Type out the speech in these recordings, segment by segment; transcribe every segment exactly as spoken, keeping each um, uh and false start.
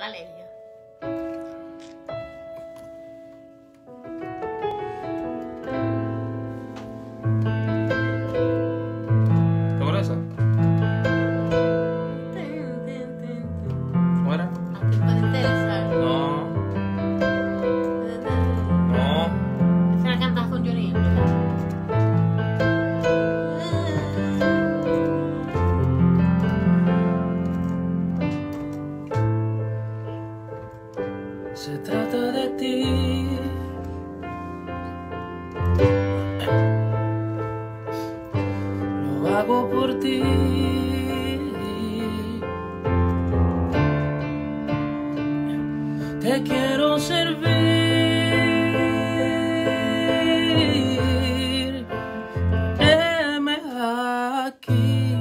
alergia. ¿Te acuerdas esa? ¿Cómo era? A ti puede interesar. No, no. Esa la cantas con Johnny. Se trata de ti. Lo hago por ti. Te quiero servir. Heme aquí.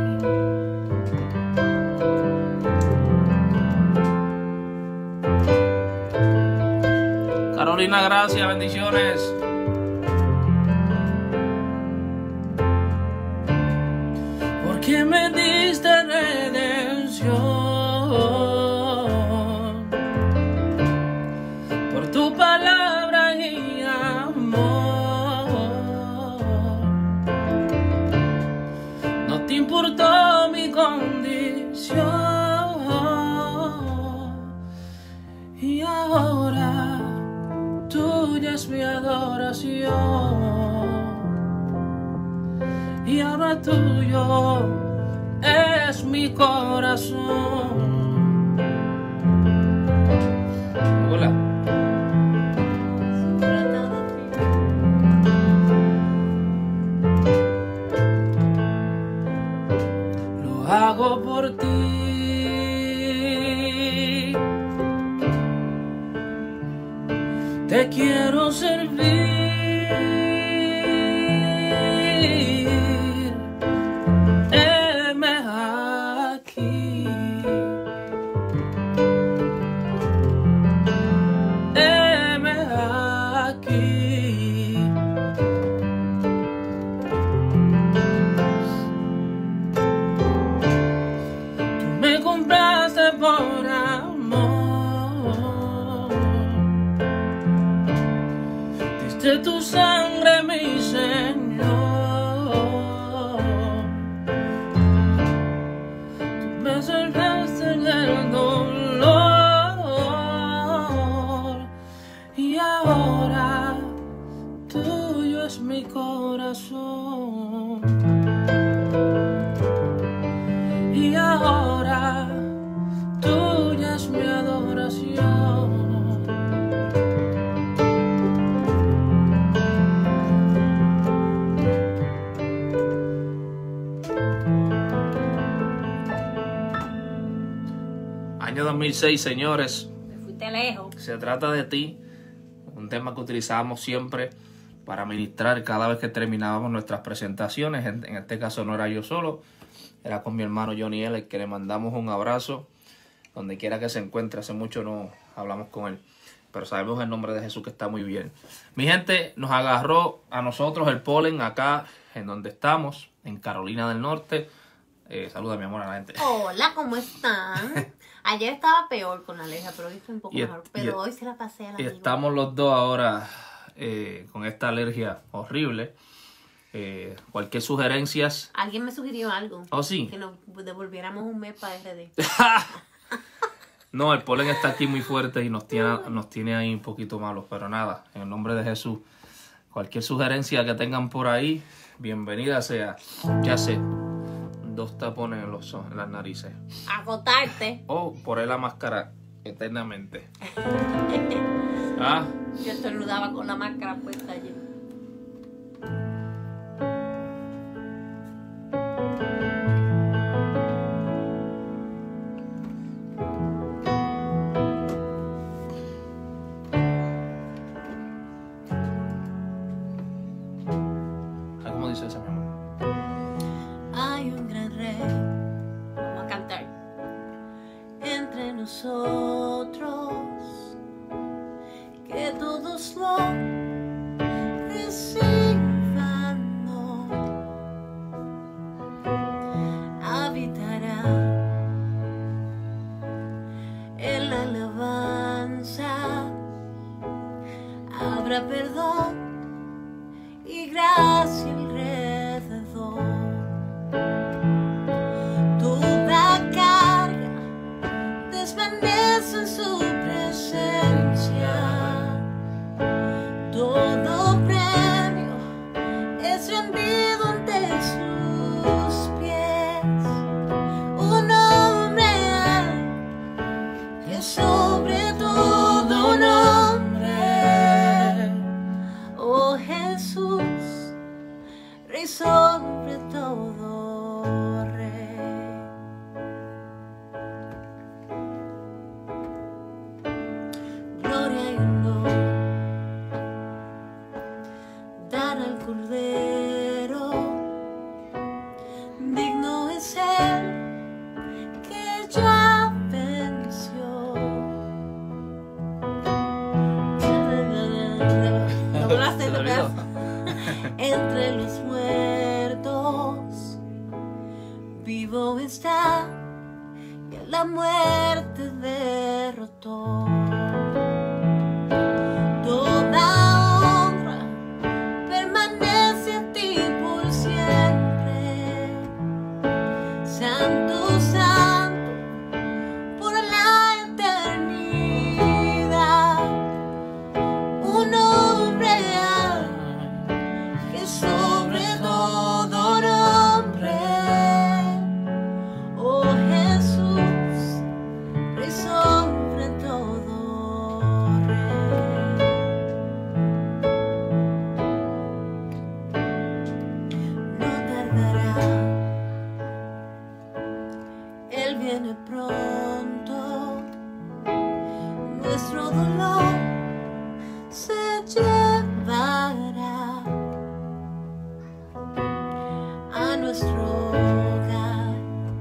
Carolina, gracias, bendiciones. Porque me diste redención por tu palabra y amor. No te importó mi condición y ahora tuya es mi adoración y ahora tuyo es mi corazón. Hola. Lo hago por ti. Te quiero servir. Heme aquí. Heme aquí. Tú me compraste por amor. De tu sangre, mi Señor, tú me salvaste del dolor y ahora tuyo es mi corazón y ahora tuya es mi adoración. Año dos mil seis, señores. Me fuiste lejos. Se trata de ti, un tema que utilizamos siempre para ministrar cada vez que terminábamos nuestras presentaciones. En, en este caso no era yo solo, era con mi hermano Johnny L, el que le mandamos un abrazo donde quiera que se encuentre. Hace mucho no hablamos con él, pero sabemos en nombre de Jesús que está muy bien. Mi gente, nos agarró a nosotros el polen acá en donde estamos, en Carolina del Norte. Eh, saluda, mi amor, a la gente. Hola, ¿cómo están? Ayer estaba peor con la alergia, pero hoy estoy un poco Y, mejor. Pero y, hoy se la pasé a la y estamos los dos ahora eh, con esta alergia horrible. Eh, cualquier sugerencias. Alguien me sugirió algo. ¿Oh, sí? Que nos devolviéramos un mes para R D. No, el polen está aquí muy fuerte y nos tiene, nos tiene ahí un poquito malos. Pero nada, en el nombre de Jesús, cualquier sugerencia que tengan por ahí, bienvenida sea. Ya sé, dos tapones en, los, en las narices. Acotarte. O poner la máscara eternamente. ¿Ah? Yo estornudaba con la máscara puesta allí. ¿Cómo dice esa, mi amor? Hay un gran rey. Vamos a cantar. Entre nosotros, que todos lo reciban hoy. Habitará en la habrá perdón y gracia alrededor. Toda carga desvanece en su presencia. Todo premio es rendido ante sus pies. Un hombre que sobre todo nombre, oh Jesús, Rey sobre todo Rey. Gloria y honor dar al Cordero, digno es Él que ya venció. Lograste, lograste. Entre los muertos, vivo está y a la muerte derrotó. Toda honra permanece a ti por siempre. Santo, santo, por la eternidad. Un nombre que sobre todo nombre, oh Jesús, Rey sobre todo Rey. No tardará, Él viene pronto, nuestro dolor se llevará a nuestro hogar.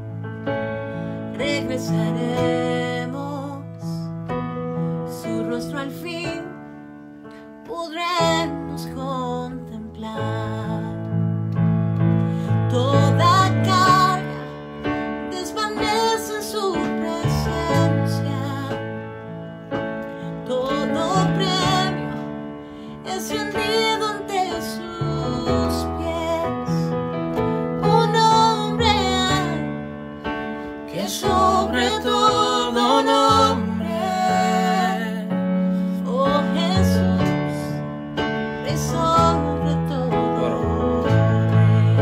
Regresaremos, su rostro al fin podremos contemplar. Toda carga desvanece en su presencia. Todo premio es rendido ante sus pies. Un hombre que sobre todo nombre, oh Jesús, Rey sobre todo Rey.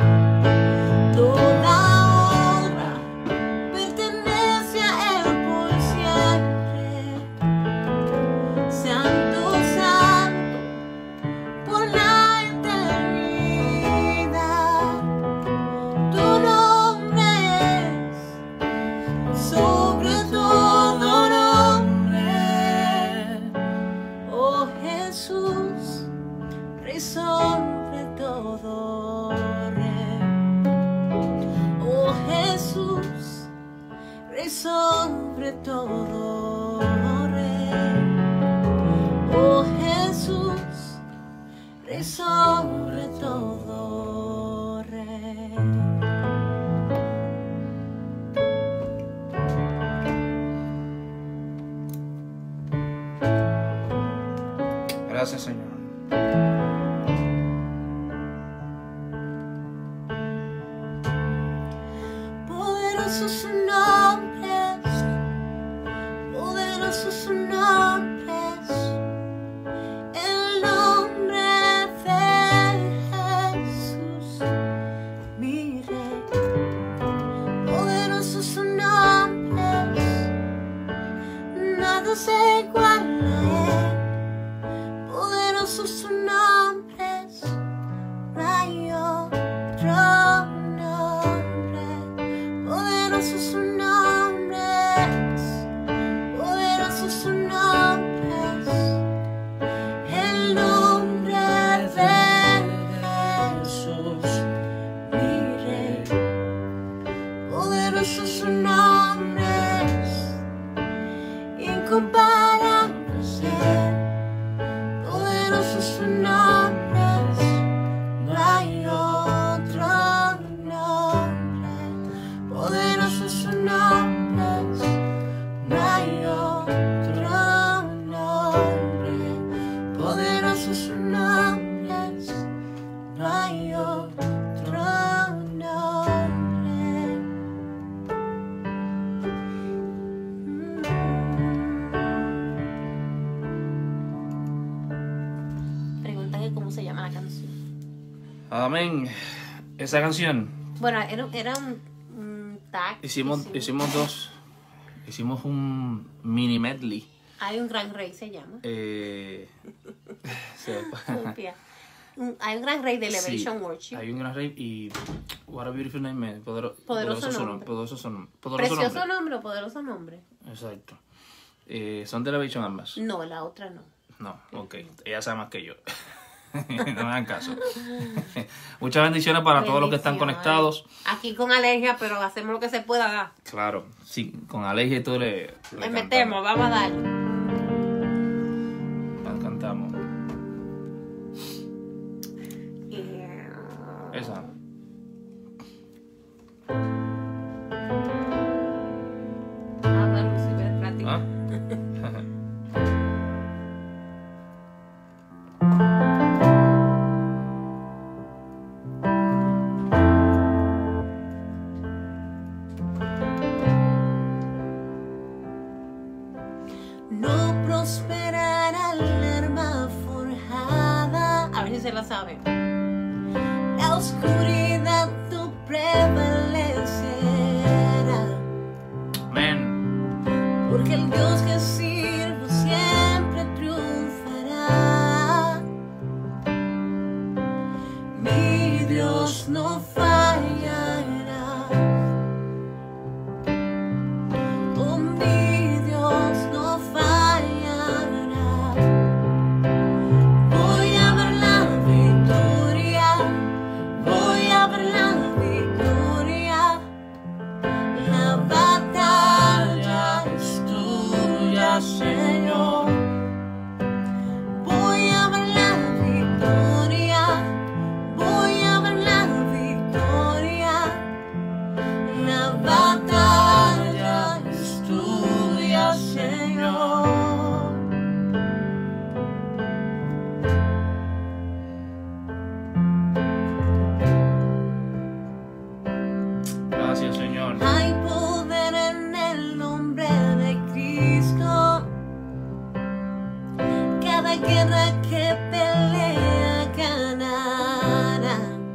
Toda honra pertenece a Él por siempre. Santo, santo, por la eternidad. Tu nombre es sobre todo nombre, oh Jesús, Rey sobre todo Rey. Oh Jesús, Rey sobre todo Rey. Oh Jesús, Rey sobre todo Rey. Gracias, Señor. Poderoso su nombre, poderoso su nombre, el nombre de Jesús, mi Rey. Poderoso su nombre, nada se iguala a Él. Poderoso su nombre, no hay otro nombre. Poderoso su nombre, poderoso su nombre, el nombre de Jesús, mi Rey. Poderoso su nombre, incomparable. Amén. Esa canción. Bueno, era, era un, un tag. Hicimos, hicimos. hicimos dos. Hicimos un mini medley. Hay un gran rey, se llama. Eh, se- Sofía. Un- Hay un gran rey de Elevation Sí, Worship. hay un gran rey y What a Beautiful Name. eh, Podero- Poderoso su nombre. Poderoso, su nom- poderoso Precioso nombre. nombre o poderoso nombre. Exacto. Eh, ¿Son de Elevation ambas? No, la otra no. No, ok. Ella sabe más que yo. No me hagan caso. Muchas bendiciones para todos los que están Bendiciones. conectados. Aquí con alergia, pero hacemos lo que se pueda. Claro, sí, con alergia y todo le, le Le metemos, vamos a darle. cantamos. Cantamos. Yeah. Esa. Ah, bueno, sí, voy a practicar. ¿Ah? No prosperará el arma forjada. A ver si se la sabe. La oscuridad tu prevalecerá. Amén. Porque el Dios que sirvo siempre triunfará. Mi Dios no fallará. Oh, mi Dios no fallará. Voy a ver la victoria. Voy a ver la victoria. La batalla es tuya, Señor. Voy a ver la victoria. Voy a ver la victoria. La batalla es tuya, Señor. Gracias, Señor. Hay poder en el nombre de Cristo. Cada guerra que pelea ganará.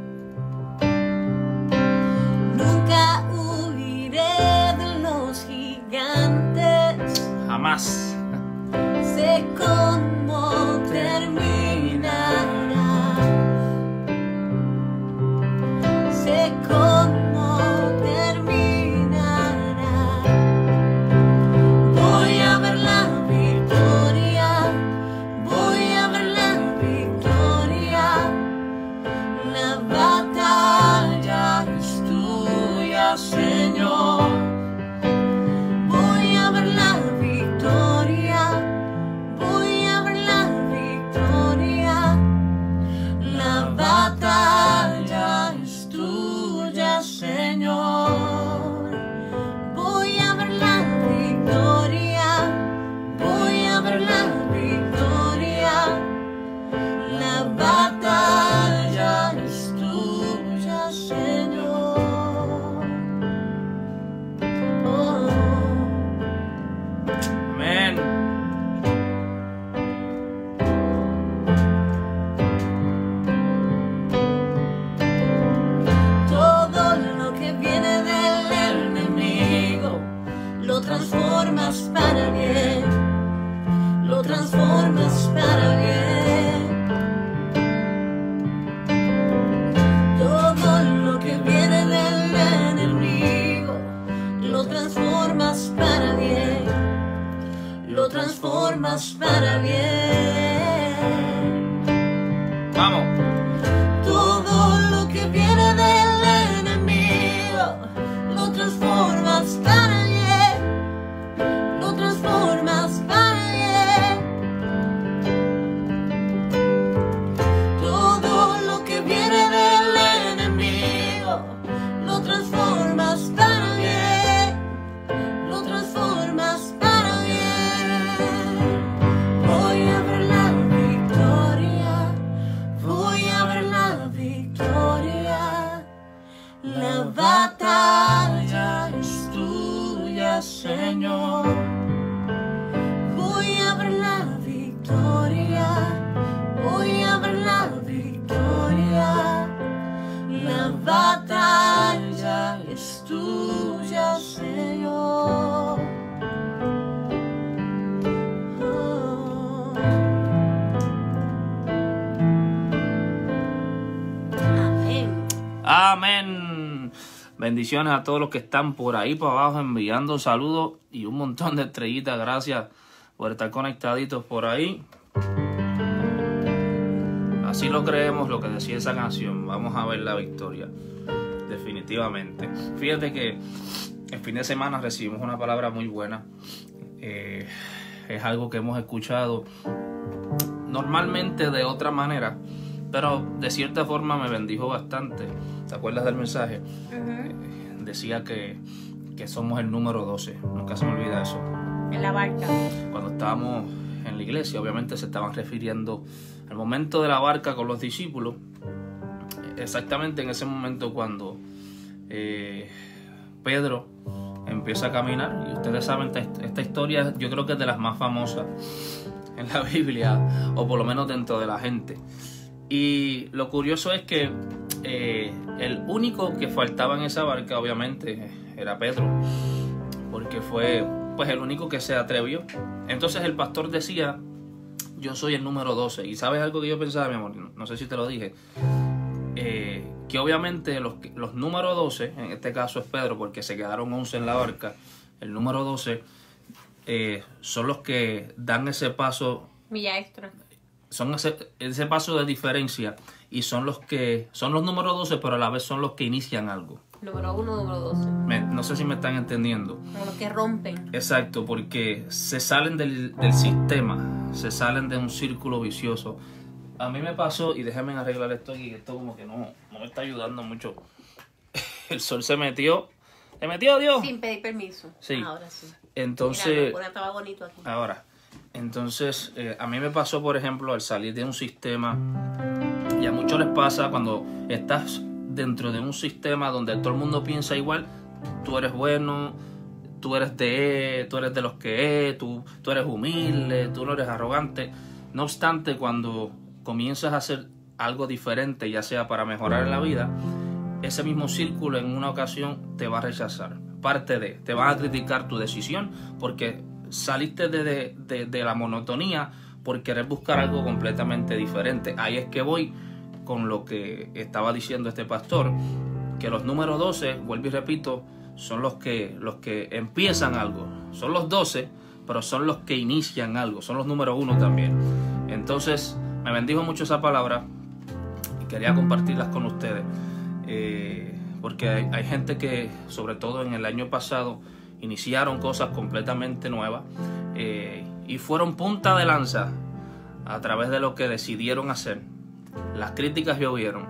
Nunca huiré de los gigantes. Jamás. Sé cómo terminará. Sé cómo terminará. Voy a ver la victoria. Voy a ver la victoria. La batalla es tuya, Señor. Voy a ver la victoria. Voy a ver la victoria. La batalla es tuya, Señor. Voy a ver la victoria. Voy a ver la victoria. La batalla es tuya, Señor. Oh. Amén. Todo lo que viene del enemigo lo transformas para bien, lo transformas para bien. Todo lo que viene del enemigo lo transformas para bien, lo transformas para bien. Vamos. Todo lo que viene del enemigo lo transformas para bien, lo transformas para bien. Todo lo que viene del enemigo lo transformas para bien, lo transformas para bien. Voy a ver la victoria. Voy a ver la victoria. La batalla es tuya, Señor. Voy a ver la victoria. Voy a ver la victoria. Bendiciones a todos los que están por ahí para abajo enviando saludos y un montón de estrellitas. Gracias por estar conectaditos por ahí. Así lo creemos, lo que decía esa canción. Vamos a ver la victoria. Definitivamente. Fíjate que el fin de semana recibimos una palabra muy buena. Eh, es algo que hemos escuchado normalmente de otra manera, pero de cierta forma me bendijo bastante. ¿Te acuerdas del mensaje? Uh-huh. eh, decía que, que somos el número doce. Nunca se me olvida eso. En la barca. Cuando estábamos en la iglesia, obviamente se estaban refiriendo al momento de la barca con los discípulos. Exactamente en ese momento cuando eh, Pedro empieza a caminar. Y ustedes saben, esta, esta historia yo creo que es de las más famosas en la Biblia, o por lo menos dentro de la gente. Y lo curioso es que eh, el único que faltaba en esa barca obviamente era Pedro, porque fue pues el único que se atrevió. Entonces el pastor decía: yo soy el número doce. Y ¿sabes algo que yo pensaba, mi amor? No, no sé si te lo dije. Eh, que obviamente los, los número doce, en este caso es Pedro porque se quedaron once en la barca, el número doce eh, son los que dan ese paso, milla extra, son ese, ese paso de diferencia, y son los que son los número doce, pero a la vez son los que inician algo. Número uno, número doce. Me, no sé si me están entendiendo. Como los que rompen. Exacto, porque se salen del, del sistema, se salen de un círculo vicioso. A mí me pasó, y déjenme arreglar esto aquí, que esto como que no, no me está ayudando mucho. El sol se metió. ¿Se metió, Dios? Sin pedir permiso. Sí. Ahora sí. Entonces, mira, estaba bonito aquí. Ahora, entonces, eh, a mí me pasó, por ejemplo, al salir de un sistema, y a muchos les pasa cuando estás dentro de un sistema donde todo el mundo piensa igual. Tú eres bueno, tú eres de, tú eres de los que es, tú, tú eres humilde, tú no eres arrogante. No obstante, cuando comienzas a hacer algo diferente, ya sea para mejorar en la vida, ese mismo círculo en una ocasión te va a rechazar. Parte de, te van a criticar tu decisión porque saliste de, de, de, de la monotonía por querer buscar algo completamente diferente. Ahí es que voy con lo que estaba diciendo este pastor, que los números doce, vuelvo y repito, son los que, los que empiezan algo. Son los doce, pero son los que inician algo. Son los número uno también. Entonces, me bendijo mucho esa palabra y quería compartirlas con ustedes. Eh, porque hay, hay gente que, sobre todo en el año pasado, iniciaron cosas completamente nuevas eh, y fueron punta de lanza a través de lo que decidieron hacer. Las críticas llovieron,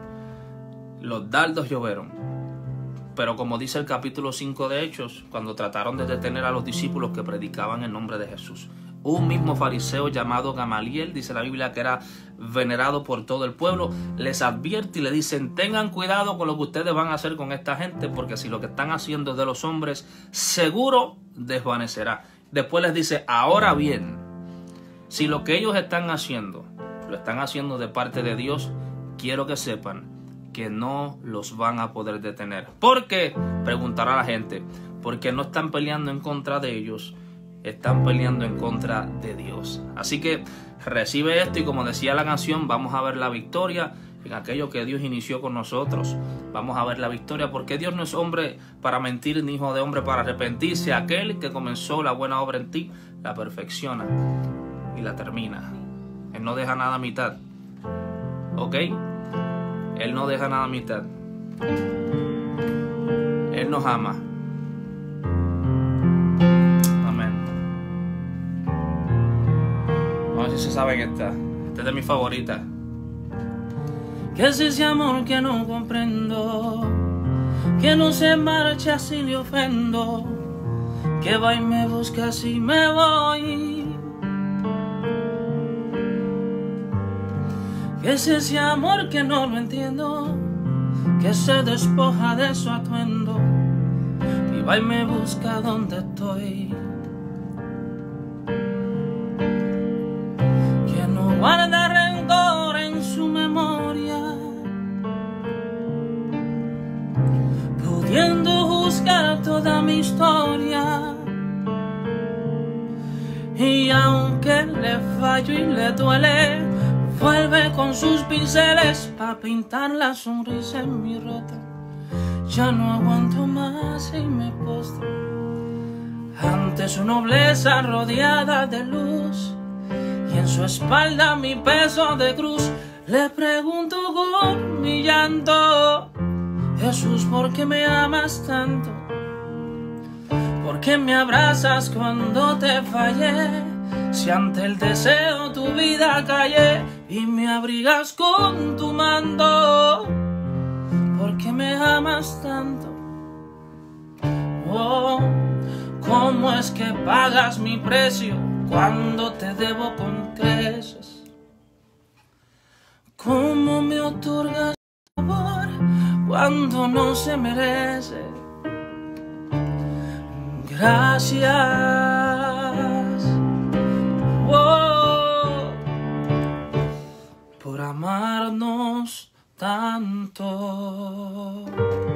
los dardos llovieron, pero como dice el capítulo cinco de Hechos, cuando trataron de detener a los discípulos que predicaban en nombre de Jesús, un mismo fariseo llamado Gamaliel, dice la Biblia que era venerado por todo el pueblo, les advierte y le dicen: tengan cuidado con lo que ustedes van a hacer con esta gente, porque si lo que están haciendo es de los hombres, seguro desvanecerá. Después les dice: ahora bien, si lo que ellos están haciendo lo están haciendo de parte de Dios, quiero que sepan que no los van a poder detener. ¿Por qué? Preguntará la gente. Porque no están peleando en contra de ellos, están peleando en contra de Dios. Así que recibe esto, y como decía la canción, vamos a ver la victoria en aquello que Dios inició con nosotros. Vamos a ver la victoria, porque Dios no es hombre para mentir, ni hijo de hombre para arrepentirse. Aquel que comenzó la buena obra en ti, la perfecciona y la termina. Él no deja nada a mitad. ¿Ok? Él no deja nada a mitad. Él nos ama. Amén. No sé si se saben esta. Esta es de mis favoritas. ¿Qué es ese amor que no comprendo? Que no se marcha si le ofendo. Que va y me busca si me voy. ¿Qué es ese amor que no lo entiendo? Que se despoja de su atuendo y va y me busca donde estoy. Que no guarda rencor en su memoria, pudiendo juzgar toda mi historia. Y aunque le fallo y le duele, vuelve con sus pinceles pa' pintar la sonrisa en mi rostro Ya no aguanto más y me postro ante su nobleza rodeada de luz, y en su espalda mi peso de cruz. Le pregunto con mi llanto: Jesús, ¿por qué me amas tanto? ¿Por qué me abrazas cuando te fallé? Si ante el deseo tu vida callé y me abrigas con tu manto, ¿por qué me amas tanto? Oh, ¿cómo es que pagas mi precio cuando te debo con creces? ¿Cómo me otorgas amor cuando no se merece? Gracias, oh, por amarnos tanto.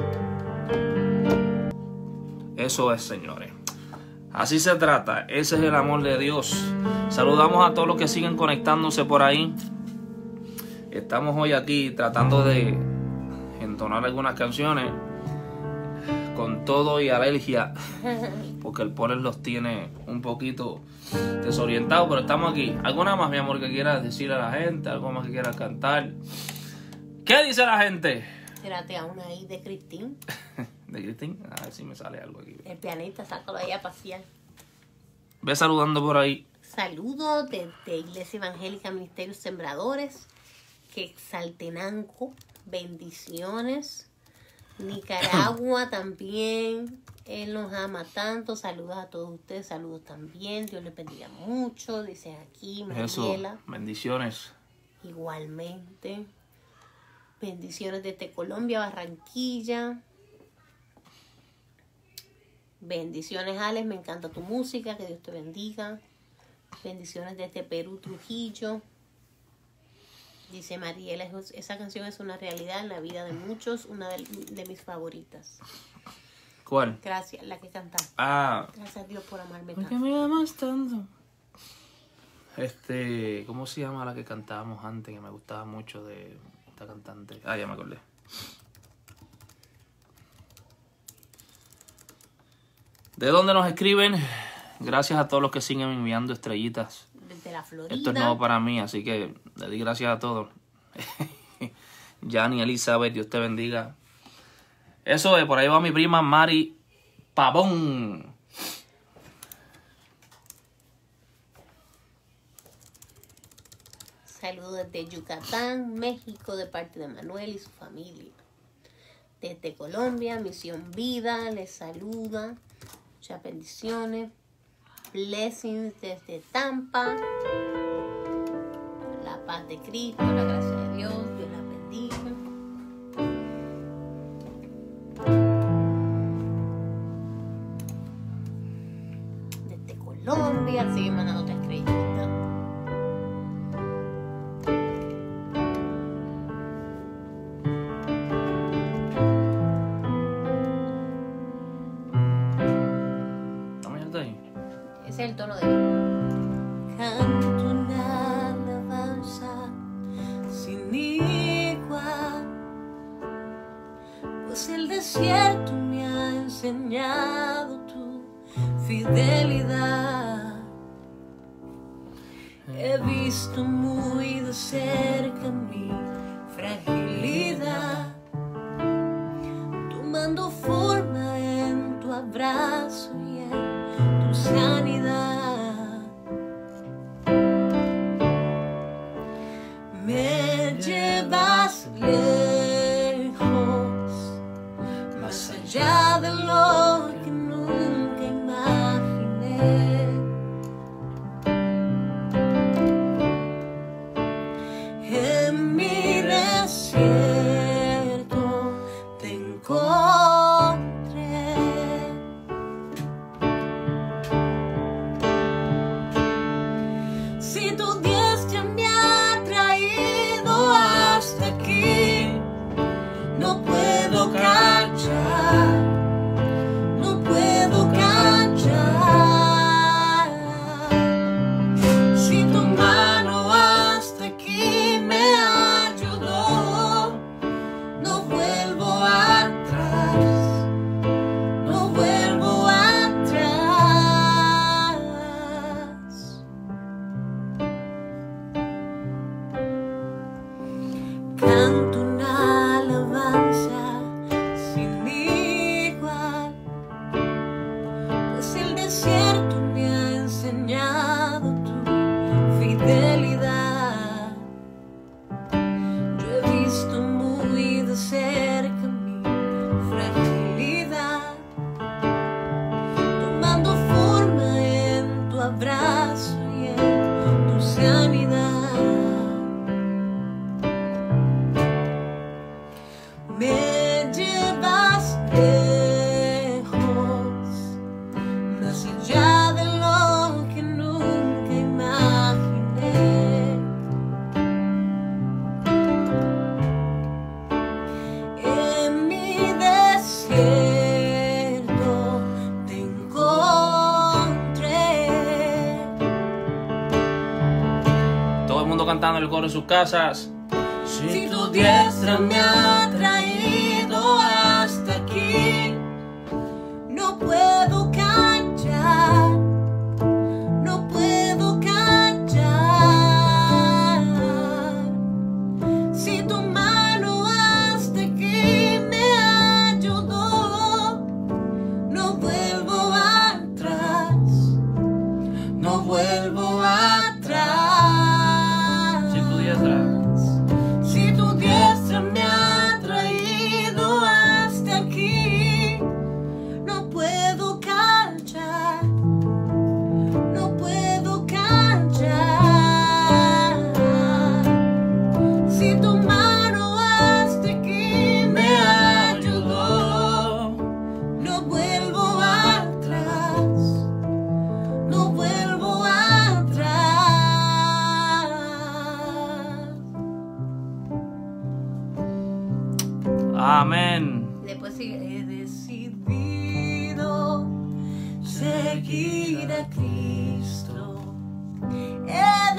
Eso es, señores. Así se trata. Ese es el amor de Dios. Saludamos a todos los que siguen conectándose por ahí. Estamos hoy aquí tratando de entonar algunas canciones con todo y alergia, porque el polen los tiene un poquito desorientados, pero estamos aquí. ¿Alguna más, mi amor, que quieras decir a la gente? ¿Algo más que quieras cantar? ¿Qué dice la gente? Tírate a una ahí de Cristín. ¿De Cristín? A ver si me sale algo aquí. El pianista, sácalo ahí a pasear. Ve saludando por ahí. Saludos desde Iglesia Evangélica Ministerios Sembradores, Quetzaltenango, bendiciones. Nicaragua también, Él nos ama tanto. Saludos a todos ustedes, saludos también. Dios les bendiga mucho, dice aquí Mariela. Eso, bendiciones. Igualmente. Bendiciones desde Colombia, Barranquilla. Bendiciones, Alex, me encanta tu música, que Dios te bendiga. Bendiciones desde Perú, Trujillo. Dice Mariela, esa canción es una realidad en la vida de muchos, una de, de mis favoritas. ¿Cuál? Gracias, la que cantaste. Ah. Gracias a Dios por amarme ¿Por tanto. qué me amas tanto? Este, ¿cómo se llama la que cantábamos antes, que me gustaba mucho de esta cantante? Ah, ya me acordé. ¿De dónde nos escriben? Gracias a todos los que siguen enviando estrellitas. Desde la Florida. Esto es nuevo para mí, así que le di gracias a todos. Yani, Elizabeth, Dios te bendiga. Eso es, por ahí va mi prima Mari Pavón. Saludos desde Yucatán, México, de parte de Manuel y su familia. Desde Colombia, Misión Vida, les saluda. Muchas bendiciones. Blessings desde Tampa. La paz de Cristo, la gracia de Dios, Dios la bendiga. Desde Colombia, sigue mandando otra estrellita. Ese es el tono de canto una alabanza sin igual, pues el desierto me ha enseñado tu fidelidad. He visto muy de cerca mi fragilidad, tomando forma en tu abrazo y en tu sanidad. Me llevas lejos, más allá de lo que nunca imaginé. En mi desierto te encontré. Si tu diestra me ha traído hasta aquí, no puedo callar, no puedo callar. Si tu mano hasta aquí me ayudó, no vuelvo atrás. abrazo y en tu sanidad. Me llevas lejos, más allá de lo que nunca imaginé. En mi desierto te encontré. Todo el mundo cantando el coro en sus casas. Si tu diestra me ha traído hasta aquí, no puedo callar, no puedo callar. Si tu mano hasta aquí me ayudó, no vuelvo atrás, no vuelvo atrás. Si tu diestra. Si tu diestra me ha traído hasta aquí, no puedo callar, no puedo callar. Si tu mano hasta aquí me ayudó, no vuelvo atrás, no vuelvo atrás. Amén. Después sigue. He decidido seguir a Cristo. He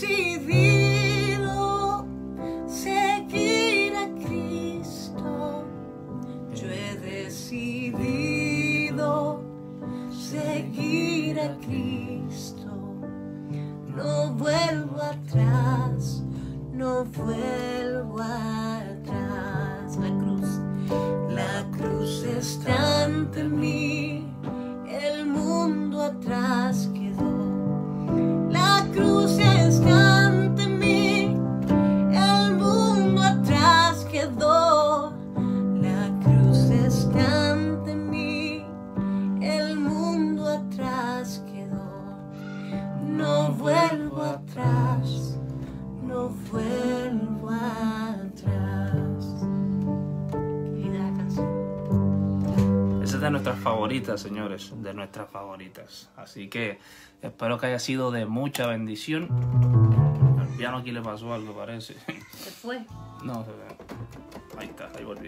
decidido seguir a Cristo. Yo he decidido seguir a Cristo. No vuelvo atrás, no vuelvo atrás. La cruz, la cruz está ante mí, el mundo atrás quedó. La cruz está ante mí, el mundo atrás quedó. La cruz está ante mí, el mundo atrás quedó. No vuelvo atrás, no vuelvo atrás. Qué linda la canción. Esa es de nuestras favoritas, señores, de nuestras favoritas. Así que espero que haya sido de mucha bendición. Al piano aquí le pasó algo, parece. ¿Se fue? No, se ve. Ahí está, ahí volvió.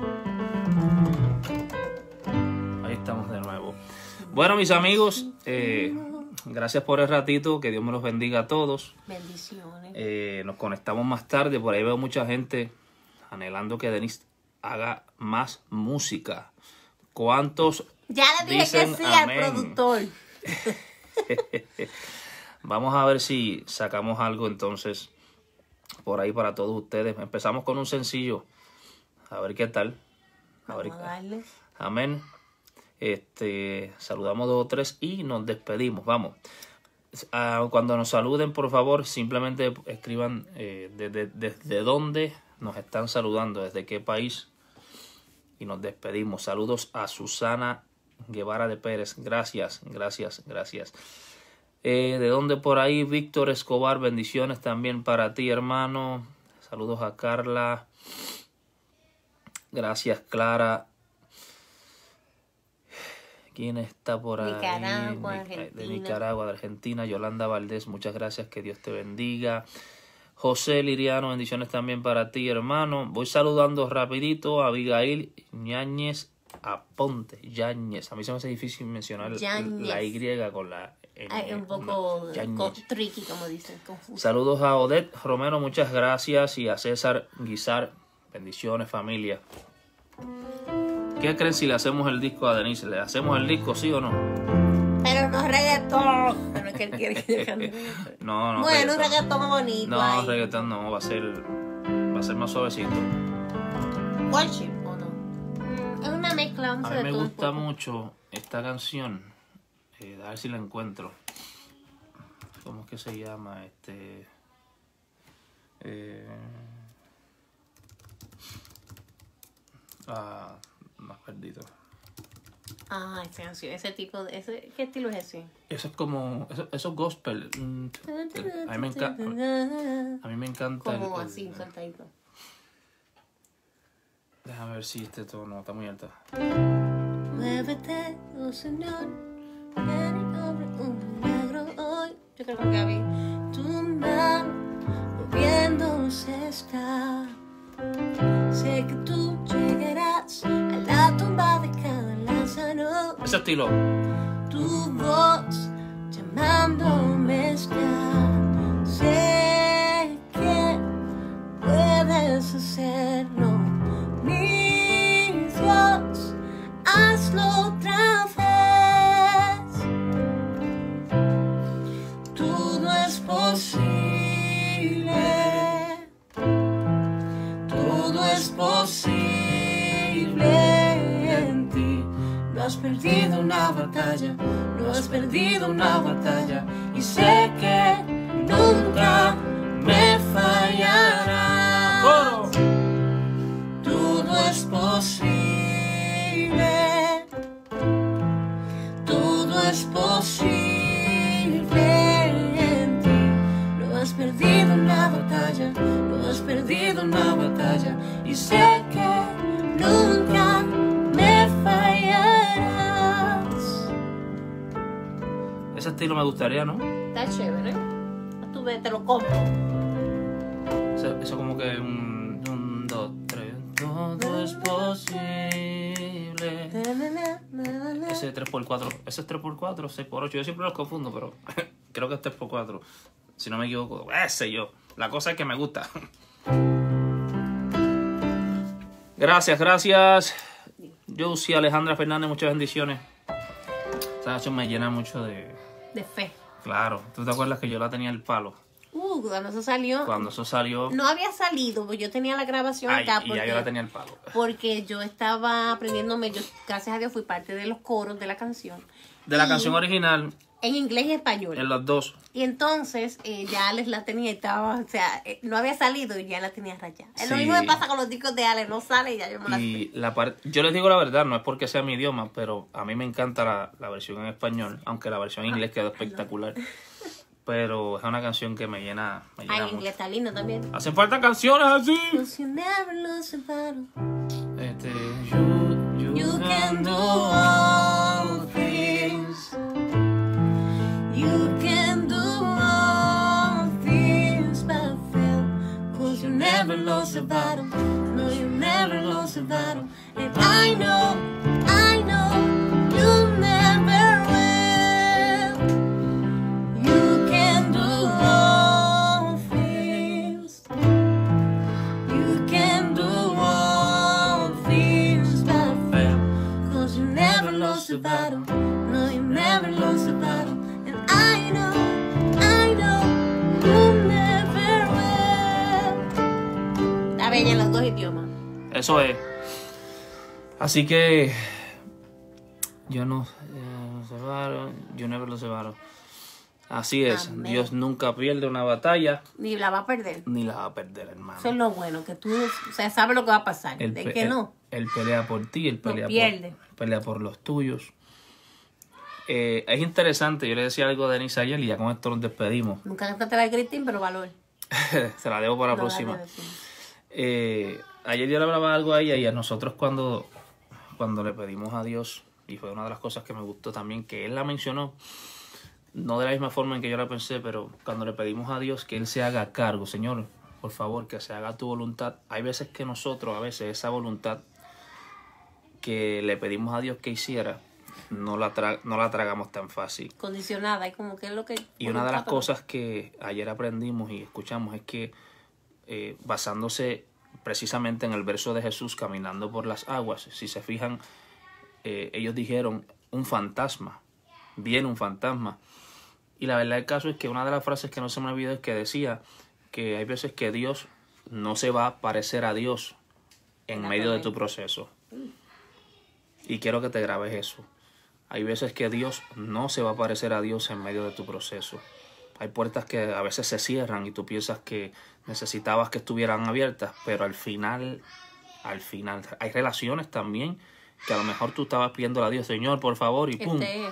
Ahí estamos de nuevo. Bueno, mis amigos, eh, gracias por el ratito. Que Dios me los bendiga a todos. Bendiciones. Eh, nos conectamos más tarde. Por ahí veo mucha gente anhelando que Denise haga más música. ¿Cuántos Ya le dije dicen que sí amén? al productor. Vamos a ver si sacamos algo entonces por ahí para todos ustedes. Empezamos con un sencillo. A ver qué tal. A ver. Vamos a darle. Amén. Este, saludamos dos o tres y nos despedimos. Vamos. Ah, cuando nos saluden, por favor, simplemente escriban eh, desde, desde dónde nos están saludando, desde qué país. Y nos despedimos. Saludos a Susana Guevara de Pérez. Gracias, gracias, gracias. Eh, ¿De dónde por ahí? Víctor Escobar. Bendiciones también para ti, hermano. Saludos a Carla. Gracias, Clara. ¿Quién está por ahí? Nicaragua, De Argentina. Nicaragua, de Argentina. Yolanda Valdés, muchas gracias. Que Dios te bendiga. José Liriano, bendiciones también para ti, hermano. Voy saludando rapidito a Abigail Ñañez Aponte. Yáñez. A mí se me hace difícil mencionar Yáñez. la Y con la N. Ay, un poco No, Yáñez. co- tricky, como dicen, confuso. Saludos a Odette Romero, muchas gracias. Y a César Guizar, bendiciones, familia. ¿Qué creen si le hacemos el disco a Denise? ¿Le hacemos el disco, sí o no? Pero no reggaetón. Pero es que él quiere que yo cante reggaetón. No, no. Bueno, un reggaetón. reggaetón bonito. No, ahí. reggaetón no, va a ser, va a ser más suavecito. Worship, ¿o no? Es una mezcla, vamos A a mí ver me todo un gusta poco. mucho esta canción. Eh, a ver si la encuentro. ¿Cómo es que se llama? Este. Eh, ah, más perdido. Ah, esa canción, ese tipo de... Ese, ¿qué estilo es ese? Eso es como... Eso, eso es gospel. Mm, A mí me encanta... A mí me encanta... Como el- así, el- soltadito. Déjame ver si este tono está muy alto. Muévete, oh Señor, ven y obra un milagro hoy. Yo creo que Gaby, tu mano moviéndose está. Sé que tú llegarás a la tumba de cada Lázaro. Ese estilo. Tu voz llamándome está. Sé que puedes hacerlo, mi Dios. Hazlo otra vez. Todo es posible. Todo es posible en ti. No has perdido una batalla. No has perdido una batalla. Y sé que nunca me fallarás. ¡Coro! Todo es posible. Todo es posible en ti. No has perdido una batalla. No has perdido una batalla. Y sé que nunca me fallarás. Ese estilo me gustaría, ¿no? Está chévere. Tú ves, te lo compro. Eso, eso como que un, un, dos, tres. Todo es posible. Ese tres por cuatro. Ese es tres por cuatro, seis por ocho. Yo siempre los confundo, pero creo que es tres por cuatro. Si no me equivoco. Ese yo. La cosa es que me gusta. Gracias, gracias. Yo sí, Alejandra Fernández, muchas bendiciones. Esa canción me llena mucho de... De fe. Claro, ¿tú te acuerdas que yo la tenía el palo? Uh, cuando eso salió. Cuando eso salió... No había salido, porque yo tenía la grabación Ay, acá. y Porque, ya yo la tenía el palo. porque yo estaba aprendiéndome, yo gracias a Dios fui parte de los coros de la canción. De la Y canción original, en inglés y español. en los dos. Y entonces eh, ya Alex la tenía y estaba, o sea, eh, no había salido y ya la tenía rayada. Es lo Sí. mismo que pasa con los discos de Alex, no sale y ya yo me la sé. Y la par- yo les digo la verdad, no es porque sea mi idioma, pero a mí me encanta la, la versión en español, aunque la versión en inglés quedó espectacular. Pero es una canción que me llena, me llena Ah, en mucho. inglés está lindo también. Hacen falta canciones así. Cause you never lose a battle. Este, you, you, You can can do do all all things. You can do all things but fail. Cause you never lost a battle. No, you never lost a battle. And I know, I know, you never will. You can do all things. You can do all things but fail. Cause you never lost a battle. No, you never lost a battle. And I know, I know, you never will. Está bella en los dos idiomas. Eso es. Así que yo no eh, se varon, you never lo cebaron. Así es, Amén. Dios nunca pierde una batalla Ni la va a perder. ni la va a perder, hermano. Eso es lo bueno, que tú, o sea, sabes lo que va a pasar. Él de pe- que él- no. Él pelea por ti, él pelea, pierde. por, pelea por los tuyos. Eh, es interesante, yo le decía algo a Denise ayer y ya con esto nos despedimos. Nunca cantaste la de Christine, pero valor. Se la debo para la No, próxima. dale, sí. Eh, ayer yo le hablaba algo a ella y a nosotros cuando, cuando le pedimos a Dios, y fue una de las cosas que me gustó también, que Él la mencionó, no de la misma forma en que yo la pensé, pero cuando le pedimos a Dios que Él se haga cargo, Señor, por favor, que se haga tu voluntad. Hay veces que nosotros, a veces esa voluntad que le pedimos a Dios que hiciera, no la, tra- no la tragamos tan fácil. Condicionada, y como que es lo que... Y una de las cosas que ayer aprendimos y escuchamos es que eh, basándose precisamente en el verso de Jesús caminando por las aguas, si se fijan, eh, ellos dijeron un fantasma, viene un fantasma. Y la verdad del caso es que una de las frases que no se me olvidó es que decía que hay veces que Dios no se va a parecer a Dios en medio de tu proceso. Y quiero que te grabes eso. Hay veces que Dios no se va a parecer a Dios en medio de tu proceso. Hay puertas que a veces se cierran y tú piensas que necesitabas que estuvieran abiertas, pero al final, al final, hay relaciones también que a lo mejor tú estabas pidiendo a Dios, Señor, por favor, y pum. Este,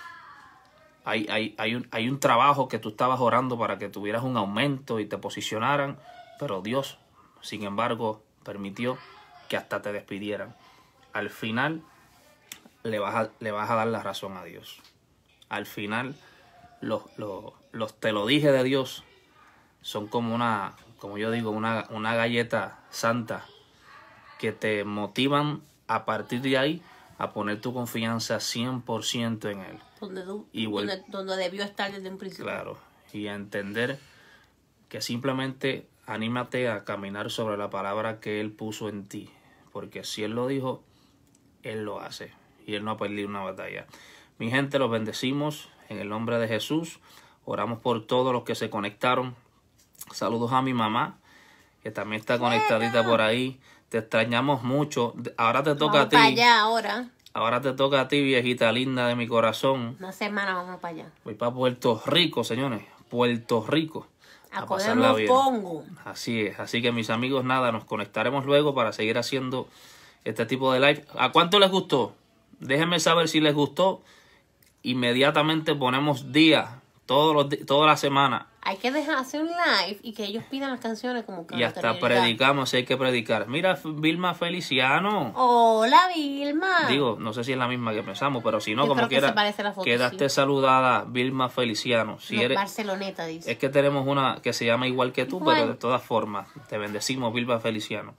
Hay, hay, hay, un, hay un trabajo que tú estabas orando para que tuvieras un aumento y te posicionaran, pero Dios, sin embargo, permitió que hasta te despidieran. Al final, le vas a, le vas a dar la razón a Dios. Al final, los, los, los te lo dije de Dios son como una, como yo digo, una, una galleta santa que te motivan a partir de ahí a poner tu confianza cien por ciento en Él. donde, tú- Y vuel- donde, donde debió estar desde un principio. Claro, y a entender que simplemente anímate a caminar sobre la palabra que Él puso en ti, porque si Él lo dijo, Él lo hace, y Él no ha perdido una batalla. Mi gente, los bendecimos en el nombre de Jesús. Oramos por todos los que se conectaron. Saludos a mi mamá, que también está conectadita por ahí. Te extrañamos mucho. Ahora te toca Vamos a ti. para allá ahora. Ahora te toca a ti, viejita linda de mi corazón. Una semana vamos para allá. Voy para Puerto Rico, señores. Puerto Rico. A A coger pasarla los bien. pongos. Así es. Así que mis amigos, nada, nos conectaremos luego para seguir haciendo este tipo de live. ¿A cuánto les gustó? Déjenme saber si les gustó. Inmediatamente ponemos día, todos los di- toda la semana. Hay que dejar hacer un live y que ellos pidan las canciones como que Y hasta predicamos, si hay que predicar. Mira, Vilma Feliciano. Hola, Vilma. Digo, no sé si es la misma que pensamos, pero si no, Yo como creo que quiera, se parece a la foto, quédate sí. saludada, Vilma Feliciano. Si No, eres, Barceloneta dice. es que tenemos una que se llama igual que tú, Bueno. pero de todas formas, te bendecimos, Vilma Feliciano.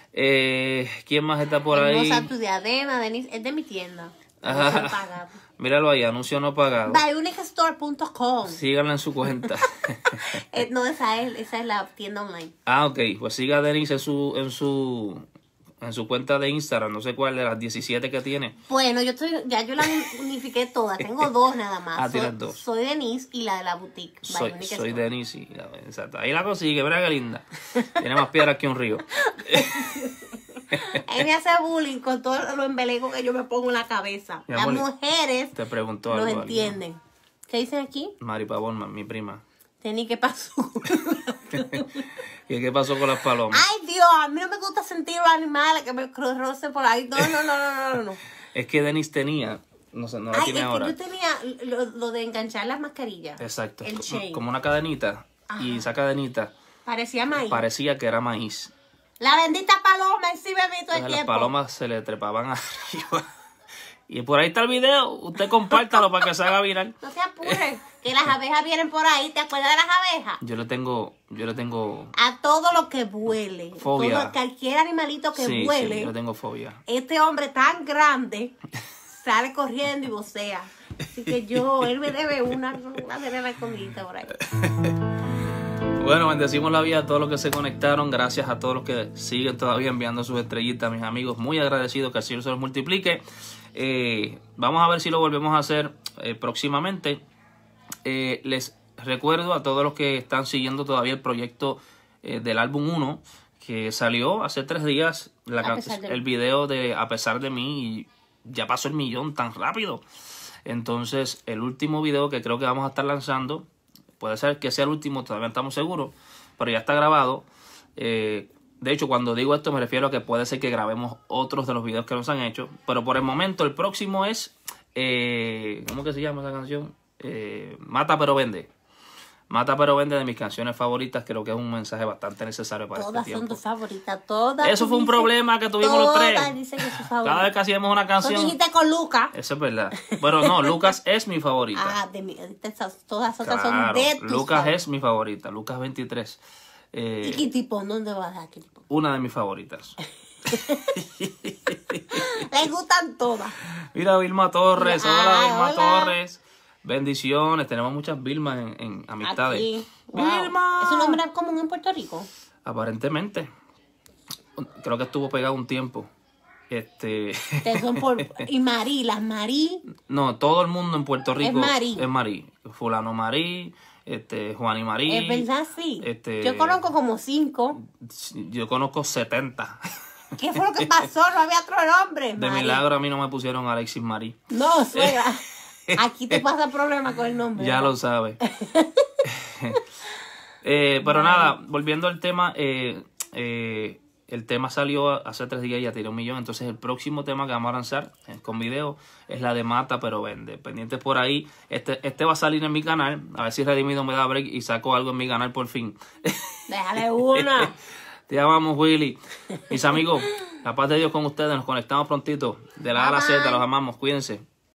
Eh, ¿Quién más está por ahí? Hermosa tu diadema, Denise. Es de mi tienda. Ajá. Anuncio pagado. Míralo ahí, anuncio no pagado. bionic store punto com. Síganla en su cuenta. Eh, no, esa es, esa es la tienda online. Ah, ok. Pues siga a Denise en su, en su, en su cuenta de Instagram. No sé cuál de las diecisiete que tiene. Bueno, yo estoy, ya yo la unifiqué todas. Tengo dos nada más. Ah, soy, tienes dos. soy Denise y la de la boutique. Soy, Bionic soy Store. Denise. y la- Exacto. Ahí la consigue, verá qué linda. Tiene más piedras que un río. Él me hace bullying con todo lo embeleco que yo me pongo en la cabeza. Mi Las amor, mujeres Te preguntó no algo. entienden. ¿Qué dicen aquí? alguien. Mari Pavón, mi prima. Tení, ¿qué pasó? ¿Y qué pasó con las palomas? Ay, Dios, a mí no me gusta sentir los animales que me rocen por ahí. No, no, no, no, no, no. Es que Denise tenía, no sé, no la Ay, tiene es ahora. que yo tenía lo, lo de enganchar las mascarillas. Exacto. El como, chain. como una cadenita. Y esa cadenita Parecía maíz. parecía que era maíz. La bendita paloma sí me vi todo el Entonces las tiempo. palomas se le trepaban arriba. Y por ahí está el video. Usted compártalo para que se haga viral. No se apure, que las abejas vienen por ahí. ¿Te acuerdas de las abejas? Yo le tengo, yo le tengo A todo lo que vuele. Fobia. Todo, cualquier animalito que sí, vuele. sí, yo le tengo fobia. Este hombre tan grande sale corriendo y vocea. Así que yo, él me debe una, una de escondida por ahí. Bueno, bendecimos la vida a todos los que se conectaron. Gracias a todos los que siguen todavía enviando sus estrellitas, mis amigos. Muy agradecido que el Señor se los multiplique. Eh, vamos a ver si lo volvemos a hacer eh, próximamente. Eh, les recuerdo a todos los que están siguiendo todavía el proyecto eh, del álbum uno, que salió hace tres días, la, A pesar de el mí. video de A pesar de mí, y ya pasó el millón tan rápido. Entonces, el último video que creo que vamos a estar lanzando, puede ser que sea el último, todavía no estamos seguros, pero ya está grabado. Eh, de hecho, cuando digo esto me refiero a que puede ser que grabemos otros de los videos que nos han hecho, pero por el momento el próximo es, eh, ¿cómo que se llama esa canción? Eh, Mata pero vende. Mata pero vende, de mis canciones favoritas. Creo que es un mensaje bastante necesario para Todas este son tiempo. tus favoritas, todas. Eso tú fue un dices- problema que tuvimos los tres. Todas dicen que es su favorita. Cada vez que hacíamos una Tú canción, dijiste con Lucas. eso es verdad. Bueno, no, Lucas es mi favorita. Ah, de mi, de esas- todas otras son Claro, de tus Lucas favoritas. es mi favorita, Lucas veintitrés. Eh, ¿Y qué tipo? ¿Dónde vas a dar qué tipo? una de mis favoritas. Les gustan todas. Mira, Vilma Torres. Ah, Hola, Vilma hola. Torres. Bendiciones. Tenemos muchas Vilmas en, en amistades. Aquí. Wow. Vilma. ¿Es un nombre común en Puerto Rico? Aparentemente. Creo que estuvo pegado un tiempo. Este. Ustedes son por... Y Marí, las Marí. No, todo el mundo en Puerto Rico Marí. es Marí. Fulano Marí, este, Juan y Marí. Es verdad, sí. Este, Yo conozco como cinco. Yo conozco setenta. ¿Qué fue lo que pasó? No había otro nombre. De Marí. milagro a mí no me pusieron Alexis Marí. No, suegra. Aquí te pasa problema con el nombre. Ya ¿verdad? lo sabe. eh, pero nada, volviendo al tema, eh, eh, el tema salió hace tres días y ya tiene un millón. Entonces el próximo tema que vamos a lanzar eh, con video es la de Mata pero Vende. Pendientes por ahí. Este, este va a salir en mi canal. A ver si Redimido me da break y saco algo en mi canal por fin. Déjale una. Te amamos, Willy. Mis amigos, la paz de Dios con ustedes. Nos conectamos prontito. De la A a la Z, los amamos. Cuídense.